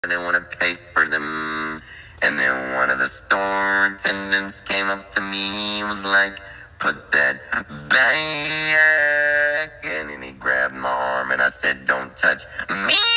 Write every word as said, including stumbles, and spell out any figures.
I didn't want to pay for them. And then one of the store attendants came up to me and was like, put that back. And then he grabbed my arm and I said, don't touch me.